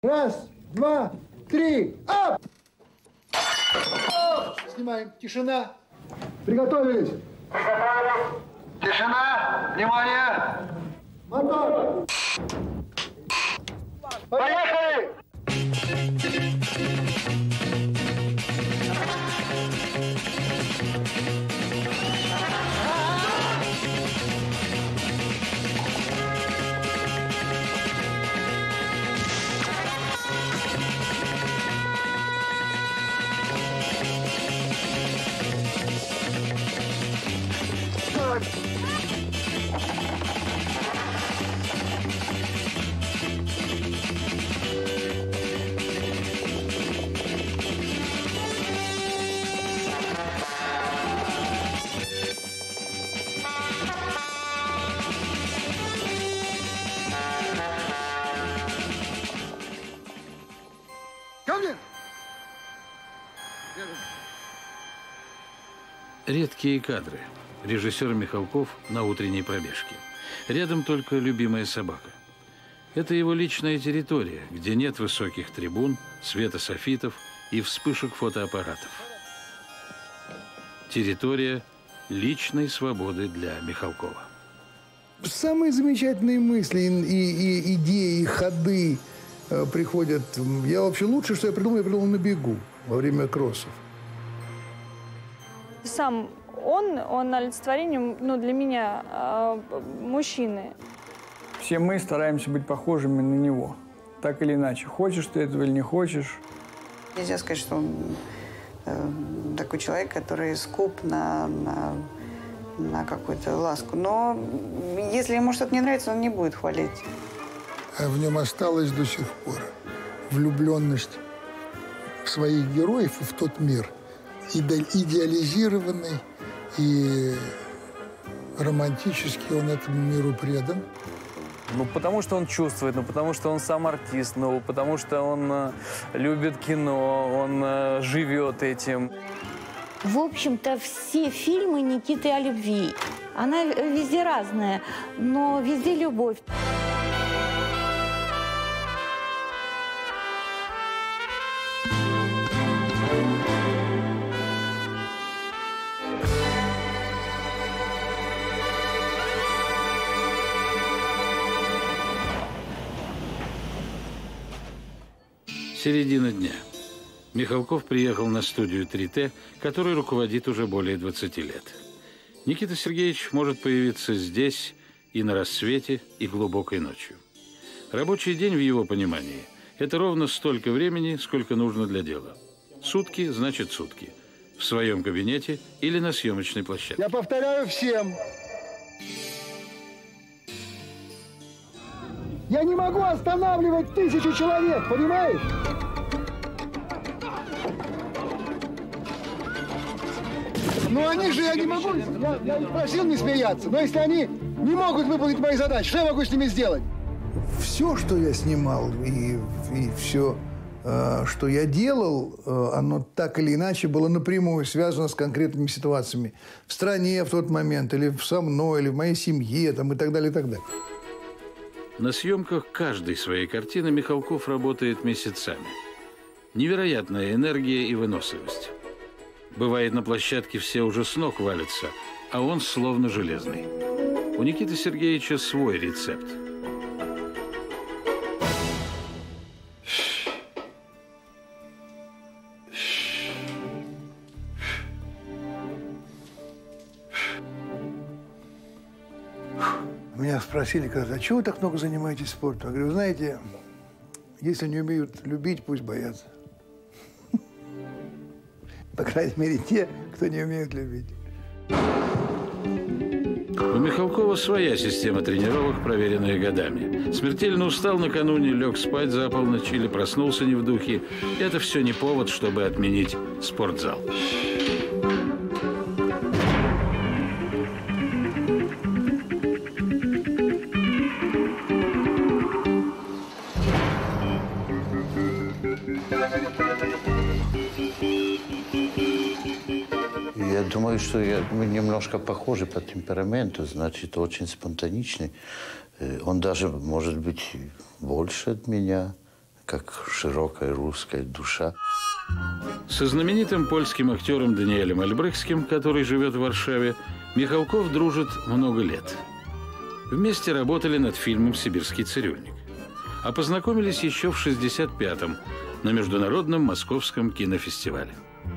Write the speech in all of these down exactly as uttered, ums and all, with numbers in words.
Раз, два, три, ап! Оп! Снимаем. Тишина. Приготовились. Приготовились. Тишина. Внимание. Мотор. Поехали! Редкие кадры. Режиссер Михалков на утренней пробежке. Рядом только любимая собака. Это его личная территория, где нет высоких трибун, света софитов и вспышек фотоаппаратов. Территория личной свободы для Михалкова. Самые замечательные мысли и, и, и идеи, и ходы э, приходят. Я вообще лучше, что я придумал, я придумал на бегу во время кроссов. Сам он, он олицетворение, ну, для меня, э, мужчины. Все мы стараемся быть похожими на него, так или иначе. Хочешь ты этого или не хочешь. Нельзя сказать, что он э, такой человек, который скуп на, на, на какую-то ласку. Но если ему что-то не нравится, он не будет хвалить. А в нем осталась до сих пор влюбленность в своих героев и в тот мир. Идеализированный и романтически он этому миру предан. Ну, потому что он чувствует, ну, потому что он сам артист, ну, потому что он э, любит кино, он э, живет этим. В общем-то, все фильмы Никиты о любви. Она везде разная, но везде любовь. Середина дня. Михалков приехал на студию три тэ, которой руководит уже более двадцати лет. Никита Сергеевич может появиться здесь и на рассвете, и глубокой ночью. Рабочий день в его понимании – это ровно столько времени, сколько нужно для дела. Сутки значит сутки. В своем кабинете или на съемочной площадке. Я повторяю всем. Я не могу останавливать тысячу человек, понимаешь? Ну они же, я не могу, я, я их просил не смеяться, но если они не могут выполнить мои задачи, что я могу с ними сделать? Все, что я снимал и, и все, э, что я делал, э, оно так или иначе было напрямую связано с конкретными ситуациями. В стране в тот момент, или со мной, или в моей семье, там, и так далее, и так далее. На съемках каждой своей картины Михалков работает месяцами. Невероятная энергия и выносливость. Бывает, на площадке все уже с ног валятся, а он словно железный. У Никиты Сергеевича свой рецепт. Меня спросили когда-то, а чего вы так много занимаетесь спортом? Я говорю, знаете, если не умеют любить, пусть боятся. По крайней мере, те, кто не умеет любить. У Михалкова своя система тренировок, проверенная годами. Смертельно устал накануне, лег спать за полночь или проснулся не в духе. Это все не повод, чтобы отменить спортзал. Я думаю, что я, мы немножко похожи по темпераменту, значит, очень спонтаничный. Он даже, может быть, больше от меня. как широкая русская душа. Со знаменитым польским актером Даниэлем Альбрехтским, который живет в Варшаве, Михалков дружит много лет. Вместе работали над фильмом «Сибирский цирюльник». А познакомились еще в шестьдесят пятом на Международном Московском кинофестивале.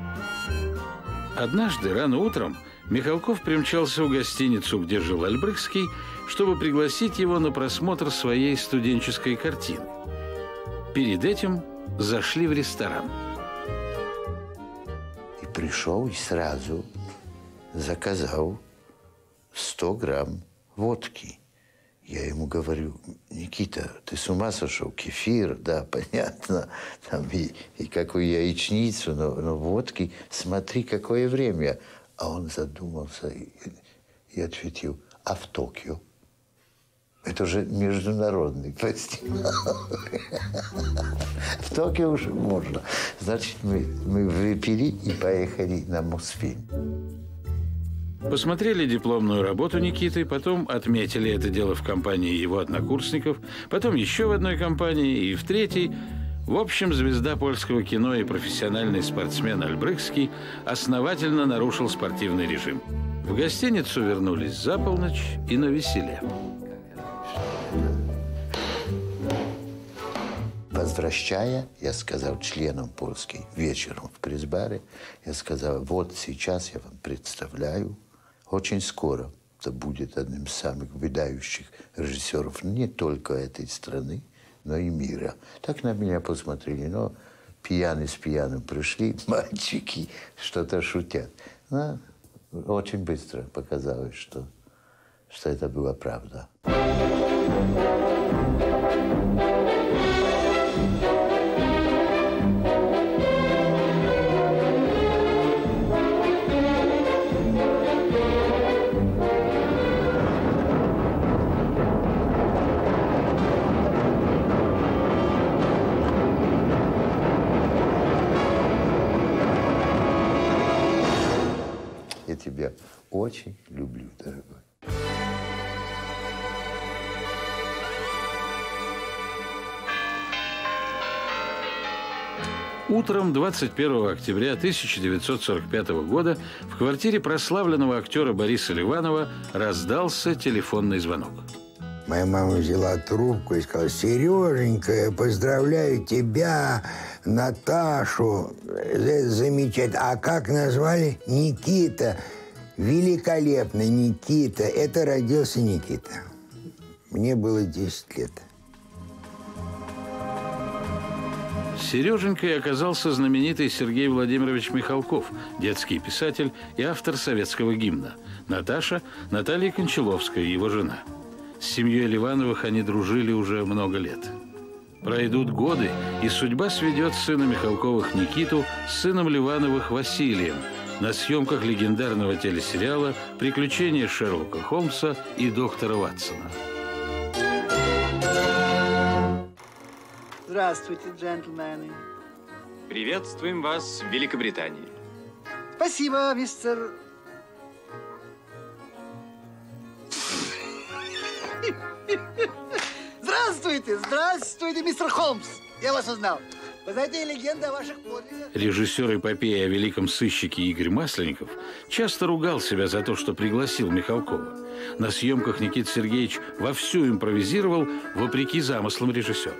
Однажды рано утром Михалков примчался в гостиницу, где жил Альбрехтский, чтобы пригласить его на просмотр своей студенческой картины. Перед этим зашли в ресторан. И пришел и сразу заказал сто грамм водки. Я ему говорю: Никита, ты с ума сошел? Кефир, да, понятно, там и, и какую яичницу, но, но водки, смотри, какое время. А он задумался и, и ответил: а в Токио? Это же международный фестиваль. В Токио уже можно. Значит, мы, мы выпили и поехали на Мосфильм. Посмотрели дипломную работу Никиты, потом отметили это дело в компании его однокурсников, потом еще в одной компании и в третьей. В общем, звезда польского кино и профессиональный спортсмен Альбрехтский основательно нарушил спортивный режим. В гостиницу вернулись за полночь и навеселе. Возвращая, я сказал членам польским вечером в пресс-баре, я сказал: вот сейчас я вам представляю, очень скоро это будет одним из самых выдающих режиссеров не только этой страны, но и мира. Так на меня посмотрели, но пьяные с пьяным пришли, мальчики что-то шутят. Но очень быстро показалось, что, что это была правда. Я тебя очень люблю, дорогой. Утром двадцать первого октября тысяча девятьсот сорок пятого года в квартире прославленного актера Бориса Ливанова раздался телефонный звонок. Моя мама взяла трубку и сказала: Сереженька, я поздравляю тебя, Наташу. Это замечательно. А как назвали? Никита. Великолепно, Никита. Это родился Никита. Мне было десять лет. Сереженькой оказался знаменитый Сергей Владимирович Михалков, детский писатель и автор советского гимна. Наташа – Наталья Кончаловская, его жена. С семьей Ливановых они дружили уже много лет. Пройдут годы, и судьба сведет сына Михалковых Никиту с сыном Ливановых Василием на съемках легендарного телесериала «Приключения Шерлока Холмса и доктора Ватсона». Здравствуйте, джентльмены. Приветствуем вас в Великобритании. Спасибо, мистер... Здравствуйте, здравствуйте, мистер Холмс. Я вас узнал. Вы знаете легенды о ваших подвигах? Режиссер эпопеи о великом сыщике Игорь Масленников часто ругал себя за то, что пригласил Михалкова. На съемках Никита Сергеевич вовсю импровизировал, вопреки замыслам режиссера.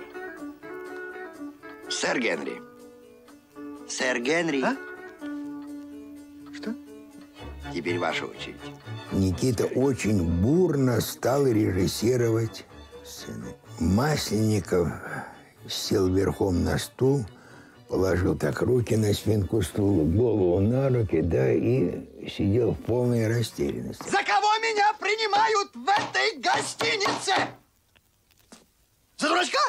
Сэр Генри. Сэр Генри. А? Что? Теперь ваша очередь. Никита очень бурно стал режиссировать сцены. Масленников сел верхом на стул, положил так руки на спинку стула, голову на руки, да, и сидел в полной растерянности. За кого меня принимают в этой гостинице? За дурачка?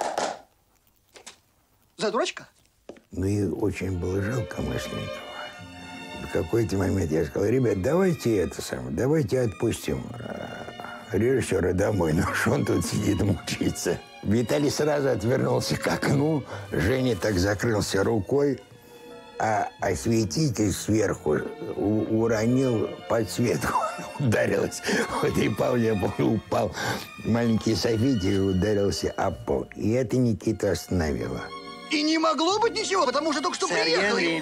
За дурачка? Ну и очень было жалко Масленникова. В какой-то момент я сказал: ребят, давайте это самое, давайте отпустим режиссера домой, ну что он тут сидит, мучиться. Виталий сразу отвернулся к окну, Женя так закрылся рукой, а осветитель сверху уронил подсветку. ударилась. В этой паузе, я помню, упал маленький софитик и ударился о пол. И это Никиту остановило. И не могло быть ничего, потому что только что Сэр приехали. Генри.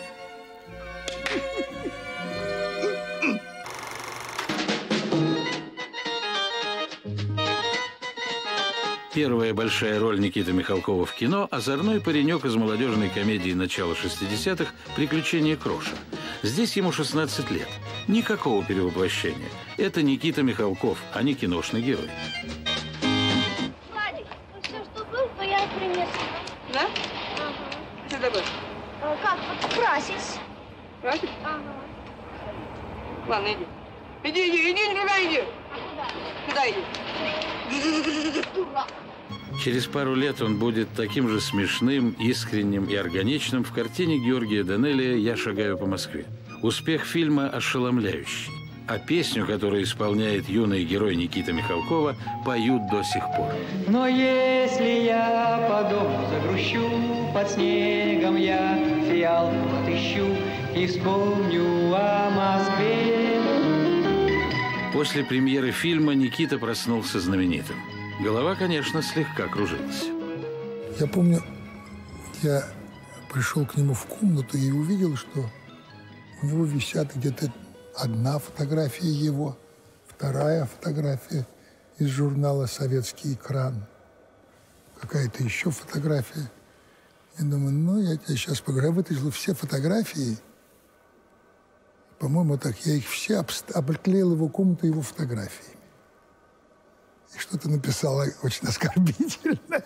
Первая большая роль Никиты Михалкова в кино – озорной паренек из молодежной комедии начала шестидесятых «Приключения Кроша». Здесь ему шестнадцать лет. Никакого перевоплощения. Это Никита Михалков, а не киношный герой. Владик, ну все, что был, то я принесу. Да? Ага. Что такое? А, как? Вот красить. Красить? Ага. Ладно, иди. Иди, иди, иди, никуда иди. А куда? Куда иди? Дура. Через пару лет он будет таким же смешным, искренним и органичным в картине Георгия Данелия «Я шагаю по Москве». Успех фильма ошеломляющий. А песню, которую исполняет юный герой Никита Михалкова, поют до сих пор. Но если я по дому загрущу, под снегом я фиалку отыщу и вспомню о Москве. После премьеры фильма Никита проснулся знаменитым. Голова, конечно, слегка кружилась. Я помню, я пришел к нему в комнату и увидел, что у него висят где-то одна фотография его, вторая фотография из журнала «Советский экран», какая-то еще фотография. Я думаю, ну, я тебе сейчас поговорю. Я вытащил все фотографии. По-моему, так я их все обклеил его комнату его фотографиями. И что-то написала очень оскорбительное.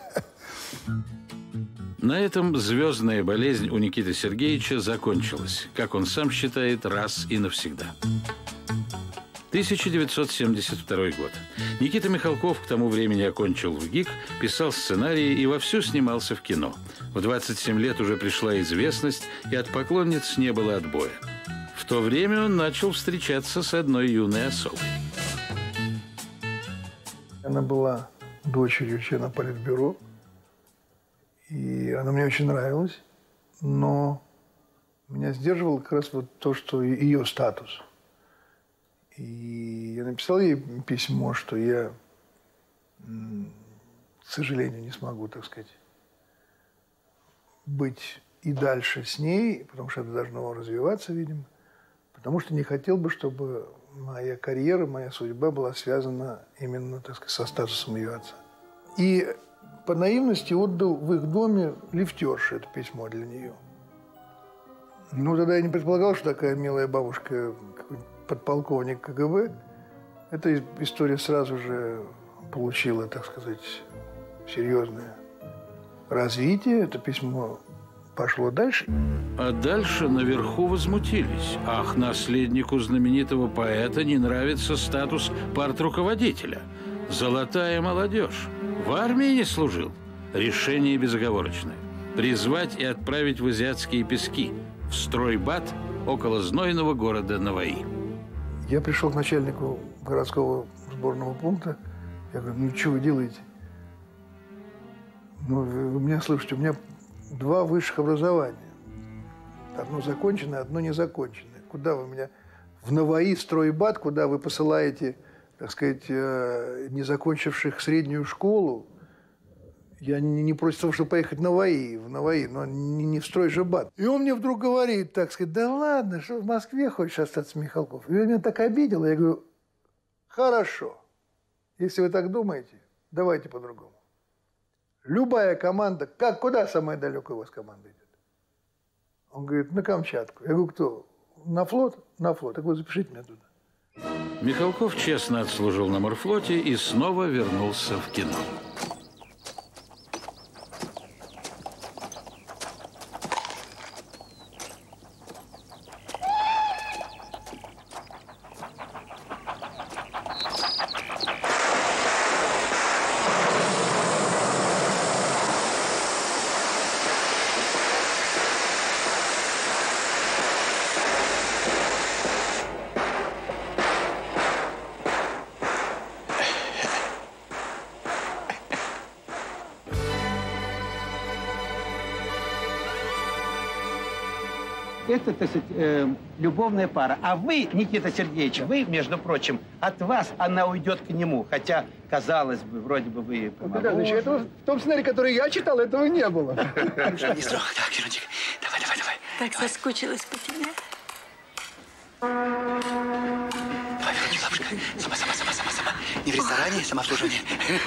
На этом звездная болезнь у Никиты Сергеевича закончилась, как он сам считает, раз и навсегда. тысяча девятьсот семьдесят второй год. Никита Михалков к тому времени окончил ВГИК, писал сценарии и вовсю снимался в кино. В двадцать семь лет уже пришла известность, и от поклонниц не было отбоя. В то время он начал встречаться с одной юной особой. Она была дочерью члена Политбюро, и она мне очень нравилась, но меня сдерживало как раз вот то, что ее статус. И я написал ей письмо, что я, к сожалению, не смогу, так сказать, быть и дальше с ней, потому что это должно развиваться, видимо, потому что не хотел бы, чтобы моя карьера, моя судьба была связана именно, так сказать, со статусом ее отца. И по наивности отдал в их доме лифтерше это письмо для нее. Ну, тогда я не предполагал, что такая милая бабушка, подполковник КГБ, эта история сразу же получила, так сказать, серьезное развитие. Это письмо пошло дальше. А дальше наверху возмутились. Ах, наследнику знаменитого поэта не нравится статус партруководителя. Золотая молодежь. В армии не служил. Решение безоговорочное. Призвать и отправить в азиатские пески. В стройбат около знойного города Наваи. Я пришел к начальнику городского сборного пункта. Я говорю, ну что вы делаете? Ну, вы меня слышите, у меня два высших образования. Одно законченное, одно незаконченное. Куда вы меня? В Наваи стройбат, куда вы посылаете, так сказать, не закончивших среднюю школу. Я не, не против того, чтобы поехать в Наваи, в Наваи, но не, не в стройжбат. И он мне вдруг говорит, так сказать, да ладно, что в Москве хочешь остаться, Михалков? И он меня так обидел. Я говорю, хорошо, если вы так думаете, давайте по-другому. Любая команда, как, куда самая далекая у вас команда идет? Он говорит, на Камчатку. Я говорю, кто? На флот? На флот. Так вот, запишите меня туда. Михалков честно отслужил на морфлоте и снова вернулся в кино. это, так сказать, э, любовная пара. А вы, Никита Сергеевич, вы, между прочим, от вас она уйдет к нему. Хотя, казалось бы, вроде бы вы помоложе. Этого, в том сценарии, который я читал, этого не было. Ну что, не строго. Так, Верончик, давай, давай, давай. Так давай. Соскучилась по тебе. Давай, Верончик, лапушка. Сама, сама, сама, сама, сама. Не в ресторане, самообслуживание.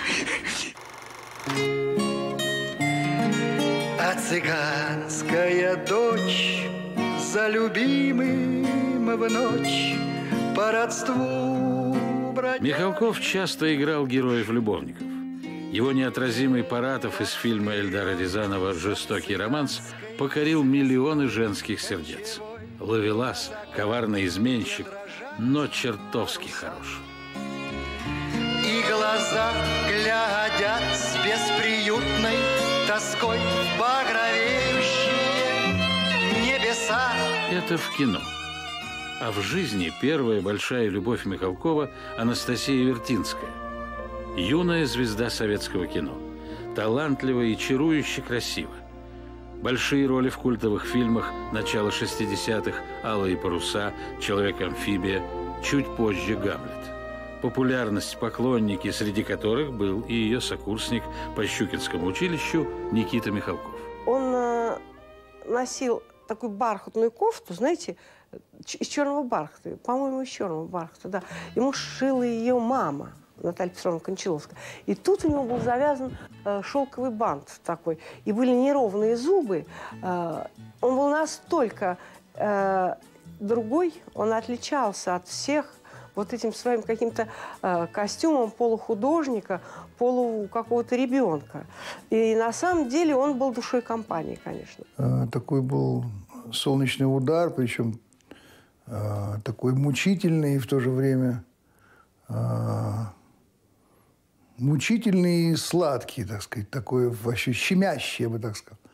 А цыганская дочь за любимым в ночь по родству бродя... Михалков часто играл героев-любовников. Его неотразимый Паратов из фильма Эльдара Рязанова «Жестокий романс» покорил миллионы женских сердец. Ловелас, коварный изменщик, но чертовски хорош. И глаза глядят с бесприютной тоской багровеющие небеса. Это в кино. А в жизни первая большая любовь Михалкова – Анастасия Вертинская. Юная звезда советского кино. Талантливая и чарующе красива. Большие роли в культовых фильмах начала шестидесятых «Алые паруса», «Человек-амфибия», чуть позже «Гамлет». Популярность поклонники, среди которых был и ее сокурсник по Щукинскому училищу Никита Михалков. Он э, носил такую бархатную кофту, знаете, из черного бархата, по-моему, из черного бархата, да. Ему шила ее мама, Наталья Петровна Кончаловская. И тут у него был завязан э, шелковый бант такой, и были неровные зубы. Э, он был настолько э, другой, он отличался от всех вот этим своим каким-то э, костюмом полухудожника, полу какого-то ребенка. И на самом деле он был душой компании, конечно. А, такой был солнечный удар, причем а, такой мучительный и в то же время а, мучительный и сладкий, так сказать, такой вообще щемящий, я бы так сказал.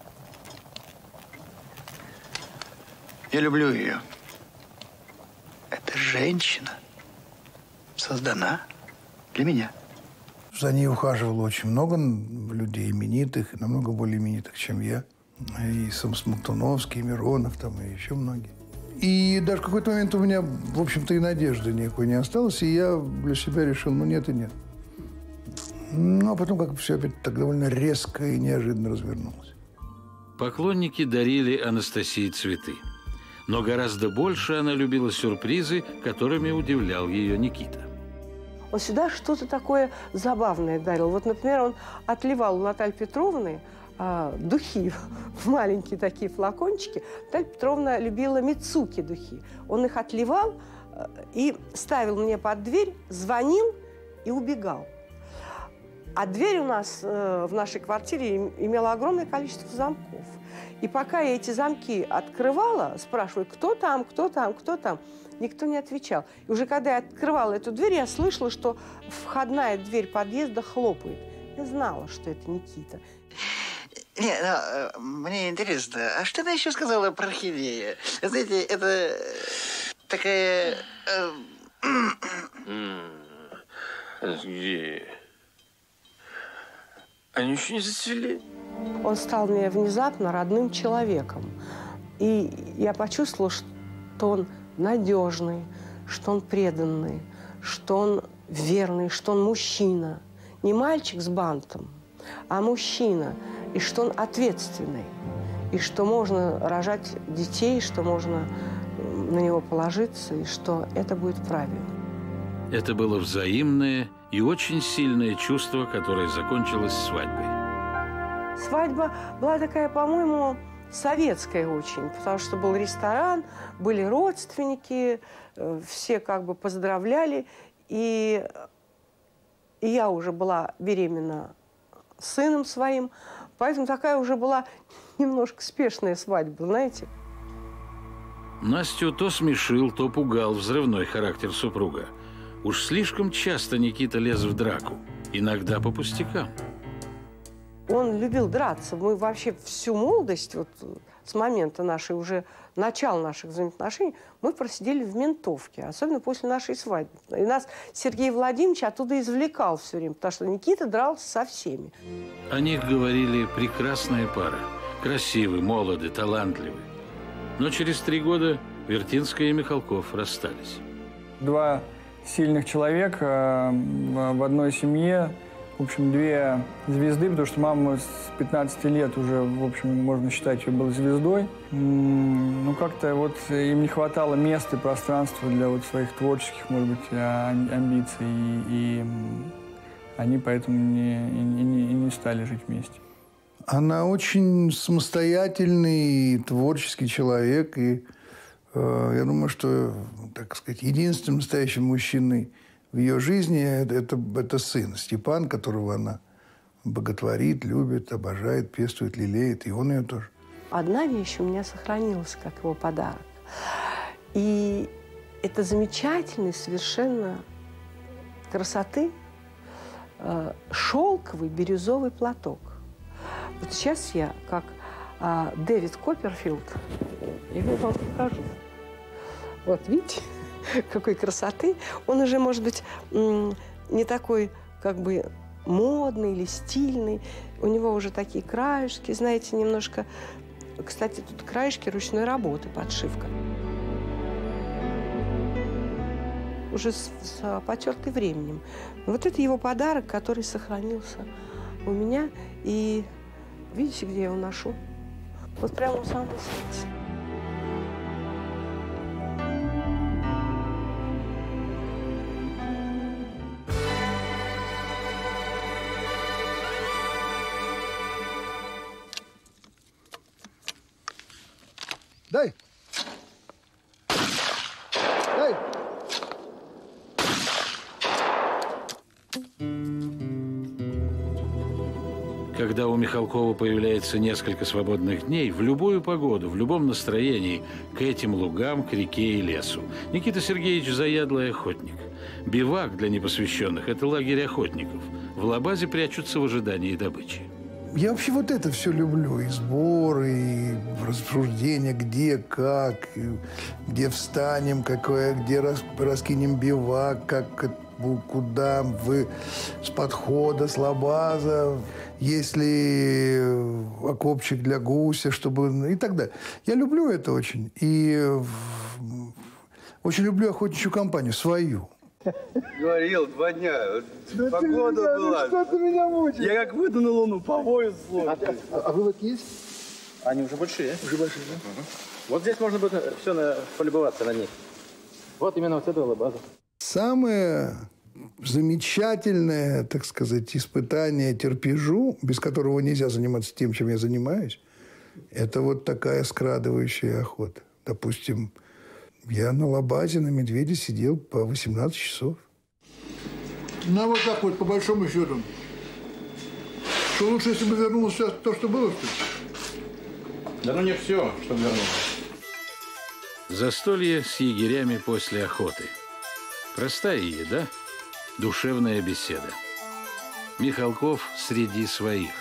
Я люблю ее. Эта женщина создана для меня. За ней ухаживало очень много людей именитых, намного более именитых, чем я. И Самсмактуновский, и Миронов, там, и еще многие. И даже в какой-то момент у меня, в общем-то, и надежды никакой не осталось, и я для себя решил, ну, нет и нет. Ну, а потом как все опять так довольно резко и неожиданно развернулось. Поклонники дарили Анастасии цветы. Но гораздо больше она любила сюрпризы, которыми удивлял ее Никита. Он всегда что-то такое забавное дарил. Вот, например, он отливал у Натальи Петровны а, духи в маленькие такие флакончики. Наталья Петровна любила Мицуки духи. Он их отливал а, и ставил мне под дверь, звонил и убегал. А дверь у нас э, в нашей квартире имела огромное количество замков. И пока я эти замки открывала, спрашиваю, кто там, кто там, кто там, никто не отвечал. И уже когда я открывала эту дверь, я слышала, что входная дверь подъезда хлопает. Я знала, что это Никита. Не, ну, мне интересно, а что ты еще сказала про орхидею? Знаете, это такая... Где? Они еще не зацвели. Он стал мне внезапно родным человеком. И я почувствовала, что он надежный, что он преданный, что он верный, что он мужчина. Не мальчик с бантом, а мужчина. И что он ответственный. И что можно рожать детей, что можно на него положиться, и что это будет правильно. Это было взаимное и очень сильное чувство, которое закончилось свадьбой. Свадьба была такая, по-моему, советская очень, потому что был ресторан, были родственники, все как бы поздравляли. И, и я уже была беременна сыном своим, поэтому такая уже была немножко спешная свадьба, знаете. Настю то смешил, то пугал взрывной характер супруга. Уж слишком часто Никита лез в драку, иногда по пустякам. Он любил драться. Мы вообще всю молодость, вот с момента нашей уже, начала наших взаимоотношений, мы просидели в ментовке, особенно после нашей свадьбы. И нас Сергей Владимирович оттуда извлекал все время, потому что Никита дрался со всеми. О них говорили прекрасная пара. Красивый, молодый, талантливый. Но через три года Вертинская и Михалков расстались. Два сильных человека в одной семье. В общем, две звезды, потому что мама с пятнадцати лет уже, в общем, можно считать, ее была звездой. Ну, как-то вот им не хватало места и пространства для вот своих творческих, может быть, амбиций. И они поэтому не, и не, и не стали жить вместе. Она очень самостоятельный творческий человек. И э, я думаю, что, так сказать, единственным настоящим мужчиной в ее жизни это, это, это сын Степан, которого она боготворит, любит, обожает, пестует, лелеет. И он ее тоже. Одна вещь у меня сохранилась, как его подарок. И это замечательный совершенно красоты э, шелковый бирюзовый платок. Вот сейчас я, как э, Дэвид Копперфилд, его вам покажу. Вот, видите? Какой красоты. Он уже, может быть, не такой, как бы, модный или стильный. У него уже такие краешки, знаете, немножко... Кстати, тут краешки ручной работы, подшивка. Уже с, с потертый временем. Вот это его подарок, который сохранился у меня. И видите, где я его ношу? Вот прямо в самом сердце. Дай. Дай. Когда у Михалкова появляется несколько свободных дней, в любую погоду, в любом настроении, к этим лугам, к реке и лесу. Никита Сергеевич – заядлый охотник. Бивак для непосвященных – это лагерь охотников. В лабазе прячутся в ожидании добычи. Я вообще вот это все люблю. И сборы, и рассуждения, где, как, где встанем, какое, где рас, раскинем бивак, как, куда, вы, с подхода, с лабаза, есть ли окопчик для гуся, чтобы... и так далее. Я люблю это очень. И очень люблю охотничью компанию, свою. Говорил, два дня. Да погода ты меня, была. Что ты меня мучаешь? Я как выйду на Луну, по пояс. А, а, а вывод есть? Они уже большие. Уже большие, да? Угу. Вот здесь можно будет все на, полюбоваться на них. Вот именно вот эта лабаза. Самое замечательное, так сказать, испытание терпежу, без которого нельзя заниматься тем, чем я занимаюсь, это вот такая скрадывающая охота. Допустим, я на лабазе на медведя сидел по восемнадцать часов. Ну, вот так вот, по большому счету. Что лучше, если бы вернулось все то, что было, что ли? Да ну не все, что вернулось. Застолье с егерями после охоты. Простая еда, душевная беседа. Михалков среди своих.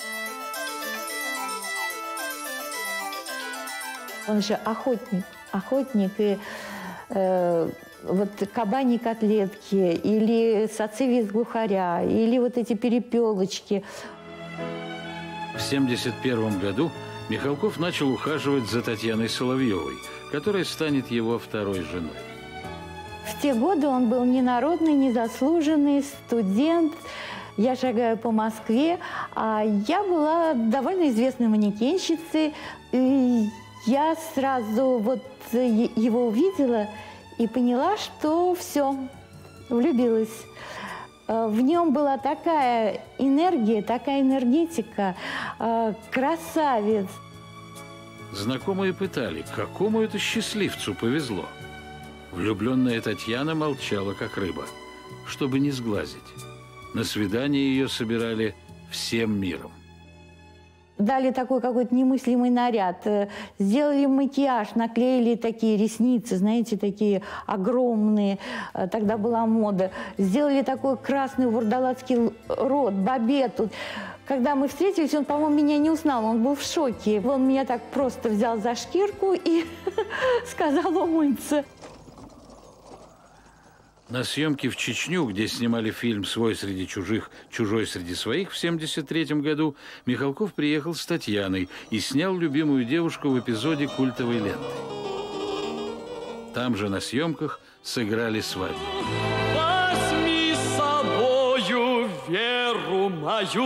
Он же охотник. Охотник и э, вот кабани котлетки, или сациви из глухаря, или вот эти перепелочки. В семьдесят первом году Михалков начал ухаживать за Татьяной Соловьевой, которая станет его второй женой. В те годы он был ненародный, незаслуженный студент. Я шагаю по Москве, а я была довольно известной манекенщицей. И я сразу вот его увидела и поняла, что все, влюбилась. В нем была такая энергия, такая энергетика, красавец. Знакомые пытали, какому это счастливцу повезло. Влюбленная Татьяна молчала, как рыба, чтобы не сглазить. На свидание ее собирали всем миром. Дали такой какой-то немыслимый наряд, сделали макияж, наклеили такие ресницы, знаете, такие огромные, тогда была мода. Сделали такой красный вурдалацкий рот, бабету. Когда мы встретились, он, по-моему, меня не узнал, он был в шоке. Он меня так просто взял за шкирку и сказал умыться. На съемки в Чечню, где снимали фильм «Свой среди чужих, чужой среди своих» в семьдесят третьем году, Михалков приехал с Татьяной и снял любимую девушку в эпизоде культовой ленты. Там же на съемках сыграли свадьбу. Возьми с собою веру мою,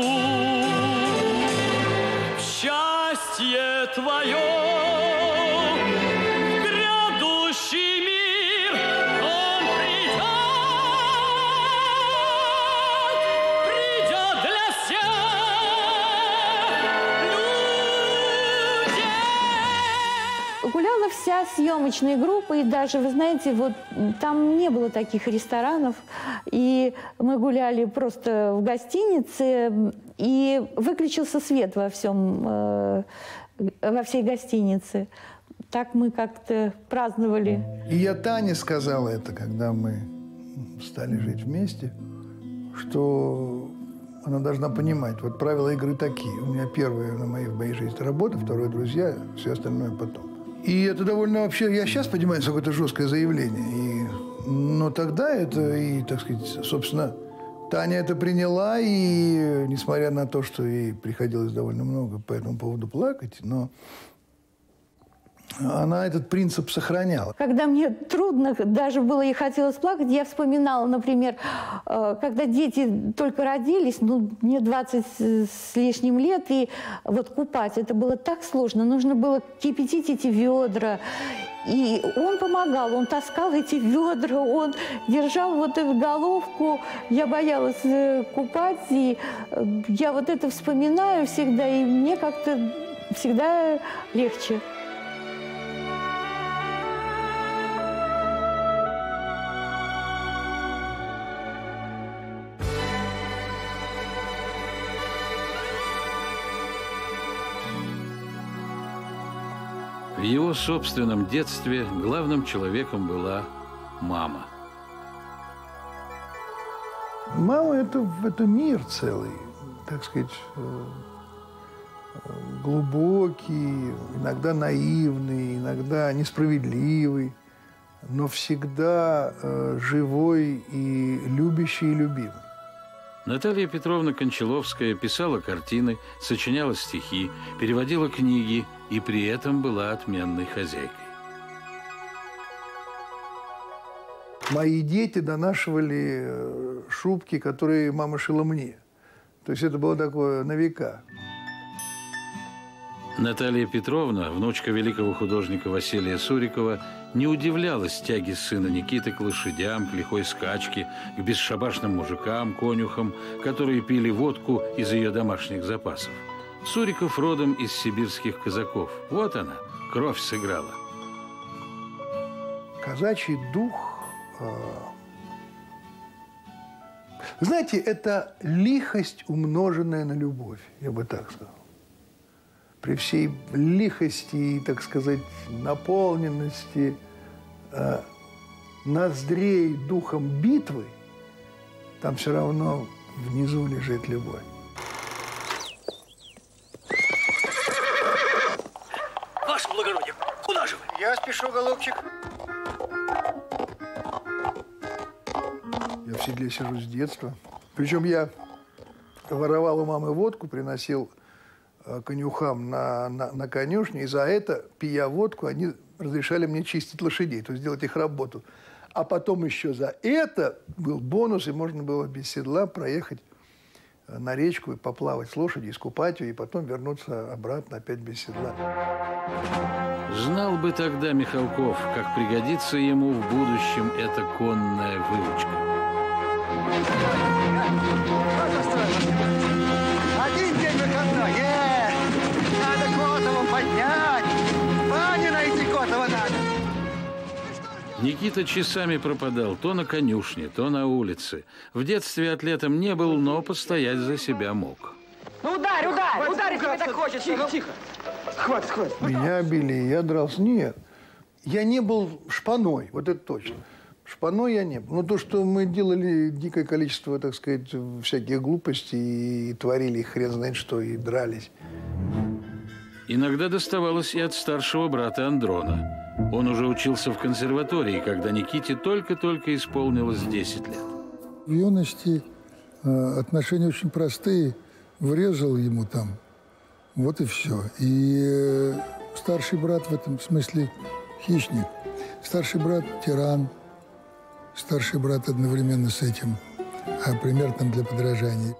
в счастье твое. Гуляла вся съемочная группа, и даже, вы знаете, вот там не было таких ресторанов, и мы гуляли просто в гостинице, и выключился свет во всем, э, во всей гостинице. Так мы как-то праздновали. И я Тане сказала это, когда мы стали жить вместе, что она должна понимать, вот правила игры такие. У меня первое на моей, в моей жизни работа, второе друзья, все остальное потом. И это довольно вообще, я сейчас понимаю, какое-то жесткое заявление. И, но тогда это, и, так сказать, собственно, Таня это приняла, и несмотря на то, что ей приходилось довольно много по этому поводу плакать, но она этот принцип сохраняла. Когда мне трудно даже было и хотелось плакать, я вспоминала, например, когда дети только родились, ну, мне двадцать с лишним лет, и вот купать, это было так сложно. Нужно было кипятить эти ведра. И он помогал, он таскал эти ведра, он держал вот эту головку. Я боялась купать, и я вот это вспоминаю всегда, и мне как-то всегда легче. В его собственном детстве главным человеком была мама. Мама – это, это мир целый, так сказать, глубокий, иногда наивный, иногда несправедливый, но всегда живой и любящий и любимый. Наталья Петровна Кончаловская писала картины, сочиняла стихи, переводила книги и при этом была отменной хозяйкой. Мои дети донашивали шубки, которые мама шила мне. То есть это было такое на века. Наталья Петровна, внучка великого художника Василия Сурикова, не удивлялась тяге сына Никиты к лошадям, к лихой скачке, к бесшабашным мужикам, конюхам, которые пили водку из ее домашних запасов. Суриков родом из сибирских казаков. Вот она, кровь сыграла. Казачий дух, знаете, это лихость, умноженная на любовь, я бы так сказал. При всей лихости и, так сказать, наполненности э, ноздрей духом битвы, там все равно внизу лежит любовь. Ваше благородие, куда же вы? Я спешу, голубчик. Я в седле сижу с детства. Причем я воровал у мамы водку, приносил конюхам на, на, на конюшне, и за это, пия водку, они разрешали мне чистить лошадей, то есть делать их работу. А потом еще за это был бонус, и можно было без седла проехать на речку и поплавать с лошадью, искупать ее, и потом вернуться обратно опять без седла. Знал бы тогда Михалков, как пригодится ему в будущем эта конная выучка. Один день выходной. Е, надо Котову поднять. Пани найти Котова надо. Никита часами пропадал то на конюшне, то на улице. В детстве атлетом не был, но постоять за себя мог. Ну ударь, ударь, ударь, если тебе так хочется. Тихо, тихо. Хватит, хватит. Меня били, я дрался. Нет, я не был шпаной, вот это точно. Шпаной я не был. Но то, что мы делали дикое количество, так сказать, всяких глупостей и творили хрен знает что, и дрались. Иногда доставалось и от старшего брата Андрона. Он уже учился в консерватории, когда Никите только-только исполнилось десять лет. В юности э, отношения очень простые. Врезал ему там. Вот и все. И э, старший брат в этом смысле хищник. Старший брат тиран. Старший брат одновременно с этим. А пример там для подражания.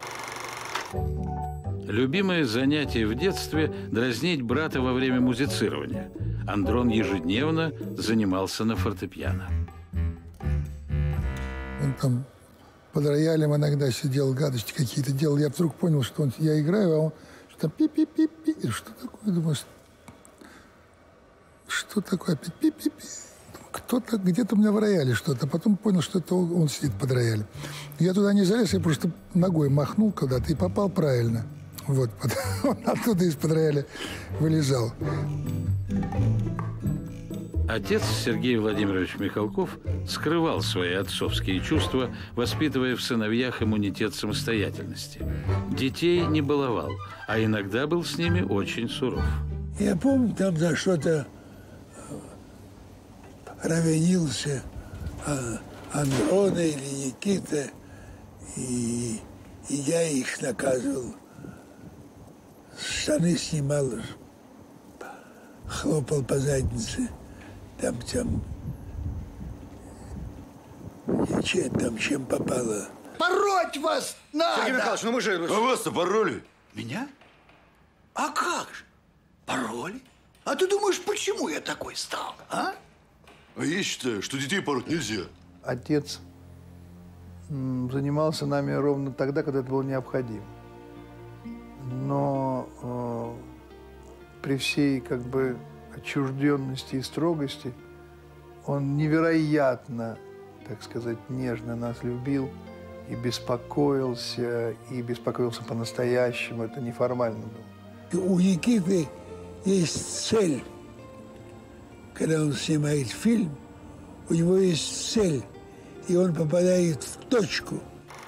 Любимое занятие в детстве – дразнить брата во время музицирования. Андрон ежедневно занимался на фортепиано. Он там под роялем иногда сидел, гадости какие-то делал. Я вдруг понял, что он, я играю, а он что там пи-пи-пи-пи. Что такое? Думаю, что такое? Пи-пи-пи-пи. Кто-то где-то у меня в рояле что-то. Потом понял, что это он, он сидит под роялем. Я туда не залез, я просто ногой махнул куда-то и попал правильно. Вот, он оттуда из-под рояля вылезал. Отец Сергей Владимирович Михалков скрывал свои отцовские чувства, воспитывая в сыновьях иммунитет самостоятельности. Детей не баловал, а иногда был с ними очень суров. Я помню, там за что-то равенился Андрона или Никита, и, и я их наказывал. Штаны снимал, хлопал по заднице. Там, там, чем, там, чем попало. Пороть вас надо! Сергей Михайлович, ну мы же... А вас-то пороли? Меня? А как же? Пороли? А ты думаешь, почему я такой стал, а? А я считаю, что детей пороть нельзя. Отец занимался нами ровно тогда, когда это было необходимо. Но э, при всей, как бы, отчужденности и строгости он невероятно, так сказать, нежно нас любил и беспокоился, и беспокоился по-настоящему. Это неформально было. У Никиты есть цель. Когда он снимает фильм, у него есть цель, и он попадает в точку.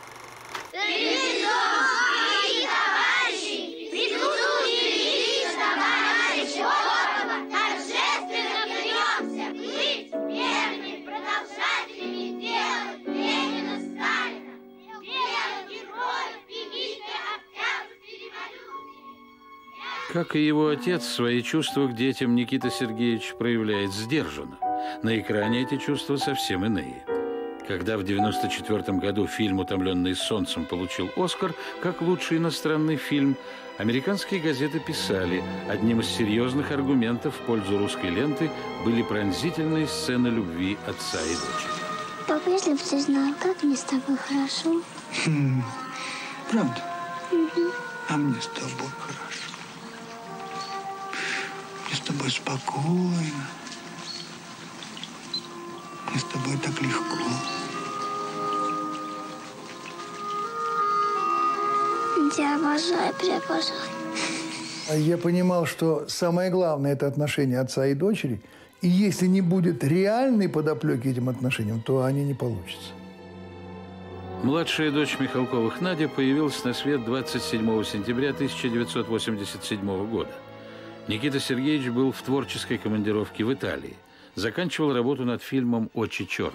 Как и его отец, свои чувства к детям Никита Сергеевич проявляет сдержанно. На экране эти чувства совсем иные. Когда в девяносто четвёртом году фильм «Утомленный солнцем» получил «Оскар» как лучший иностранный фильм, американские газеты писали, одним из серьезных аргументов в пользу русской ленты были пронзительные сцены любви отца и дочери. Папа, если бы ты знал, как мне с тобой хорошо. Хм, правда? Угу. А мне с тобой хорошо. Мне с тобой спокойно. Мне с тобой так легко. Я обожаю, преобожаю. Я понимал, что самое главное – это отношения отца и дочери. И если не будет реальной подоплеки этим отношениям, то они не получатся. Младшая дочь Михалковых, Надя, появилась на свет двадцать седьмого сентября тысяча девятьсот восемьдесят седьмого года. Никита Сергеевич был в творческой командировке в Италии. Заканчивал работу над фильмом «Очи черные».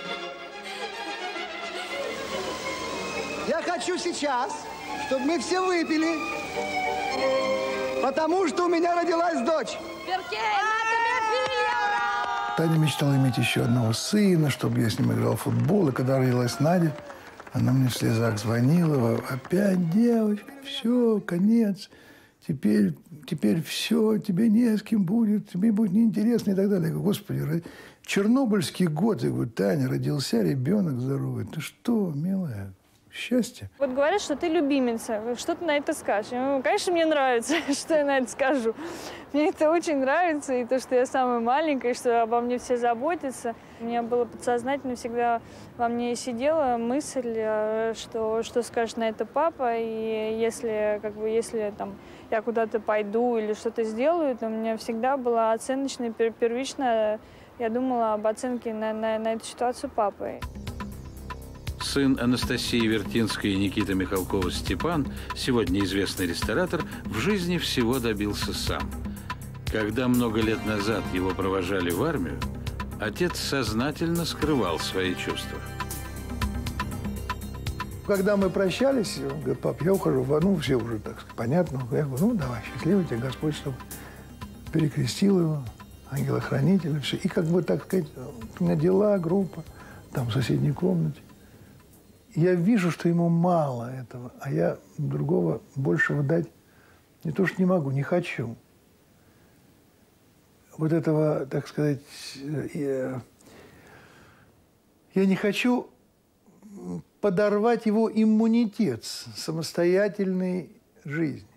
Я хочу сейчас, чтобы мы все выпили, потому что у меня родилась дочь. Таня мечтала иметь еще одного сына, чтобы я с ним играл в футбол. И когда родилась Надя, она мне в слезах звонила. Опять девочка, все, конец. Теперь, теперь все, тебе не с кем будет, тебе будет неинтересно и так далее. Я говорю, Господи, Чернобыльский год. Я говорю, Таня, родился ребенок здоровый. Ты что, милая? Счастье. Вот говорят, что ты любимица. Что ты на это скажешь? Ну, конечно, мне нравится, что я на это скажу. Мне это очень нравится, и то, что я самая маленькая, и что обо мне все заботятся. У меня было подсознательно всегда во мне сидела мысль, что, что скажет на это папа, и если, как бы, если там, я куда-то пойду или что-то сделаю, то у меня всегда была оценочная, первичная, я думала об оценке на, на, на эту ситуацию папы. Сын Анастасии Вертинской и Никиты Михалкова Степан, сегодня известный ресторатор, в жизни всего добился сам. Когда много лет назад его провожали в армию, отец сознательно скрывал свои чувства. Когда мы прощались, он говорит: пап, я ухожу, ну, все уже так сказать, понятно. Я говорю: ну, давай, счастливо тебе, Господь, чтобы перекрестил его, ангела-хранителя, все. И как бы, так сказать, у меня дела, группа, там в соседней комнате. Я вижу, что ему мало этого, а я другого большего дать не то что не могу, не хочу. Вот этого, так сказать, я, я не хочу подорвать его иммунитет самостоятельной жизни.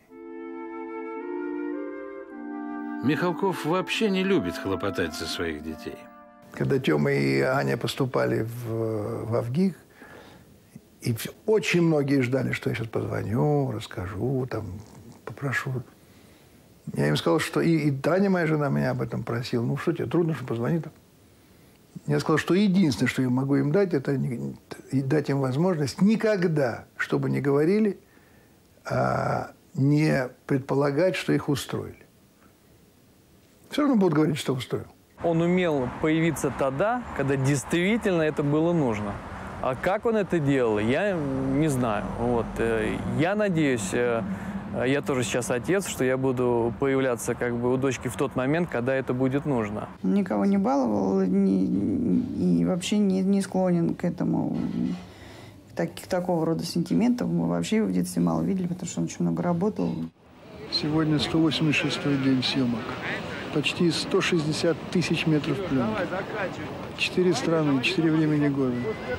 Михалков вообще не любит хлопотать за своих детей. Когда Тёма и Аня поступали в, в Авгик, и очень многие ждали, что я сейчас позвоню, расскажу, там, попрошу. Я им сказал, что... И, и Таня, моя жена, меня об этом просила. Ну, что тебе, трудно, что позвонить? Я сказал, что единственное, что я могу им дать, это не, дать им возможность никогда, что бы ни говорили, а, не предполагать, что их устроили. Все равно будут говорить, что устроил. Он умел появиться тогда, когда действительно это было нужно. А как он это делал, я не знаю. Вот. Я надеюсь, я тоже сейчас отец, что я буду появляться как бы у дочки в тот момент, когда это будет нужно. Никого не баловал не, и вообще не, не склонен к этому, к, так, к такого рода сентиментам. Мы вообще его в детстве мало видели, потому что он очень много работал. Сегодня сто восемьдесят шестой день съемок. Почти сто шестьдесят тысяч метров пленки. Четыре страны, четыре времени года.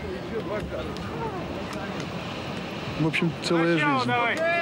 В общем, целая жизнь.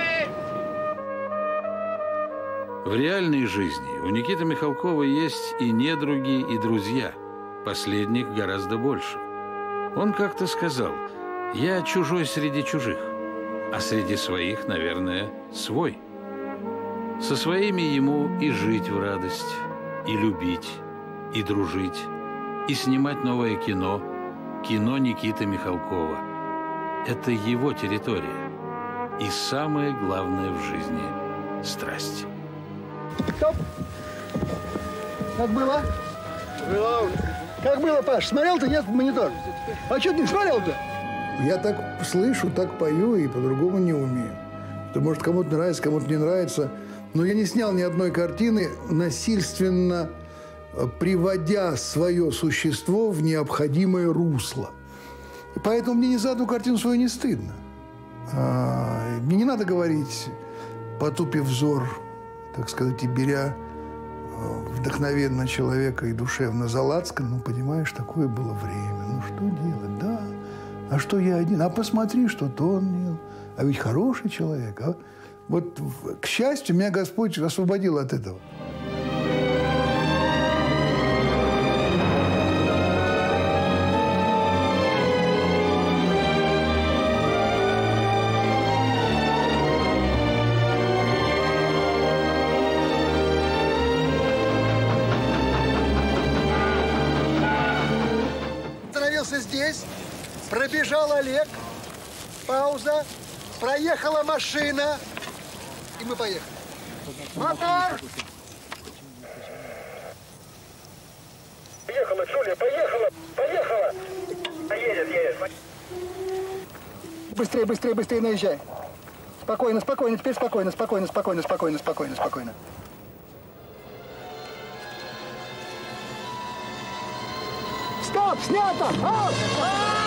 В реальной жизни у Никиты Михалкова есть и недруги, и друзья. Последних гораздо больше. Он как-то сказал: «Я чужой среди чужих, а среди своих, наверное, свой». Со своими ему и жить в радость, и любить, и дружить, и снимать новое кино. Кино Никиты Михалкова. Это его территория. И самое главное в жизни – страсть. Стоп! Как было? Было. Как было, Паш? Смотрел ты, нет, в монитор? А что ты не смотрел-то? Я так слышу, так пою и по-другому не умею. Это может кому-то нравится, кому-то не нравится. Но я не снял ни одной картины, насильственно приводя свое существо в необходимое русло. И поэтому мне ни за одну картину свою не стыдно. А, мне не надо говорить, потупив взор, так сказать, и беря вдохновенно человека и душевно за лацкан. Ну, понимаешь, такое было время. Ну, что делать? Да. А что я один? А посмотри, что то он делал. А ведь хороший человек, а? Вот, к счастью, меня Господь освободил от этого. Остановился здесь, пробежал Олег, пауза, проехала машина. И мы поехали. Мотор! Поехала, Джулия, поехала! Поехала! Едет, едет. Быстрее, быстрее, быстрее наезжай. Спокойно, спокойно, теперь спокойно, спокойно, спокойно, спокойно, спокойно, спокойно. Стоп, снято! Оп!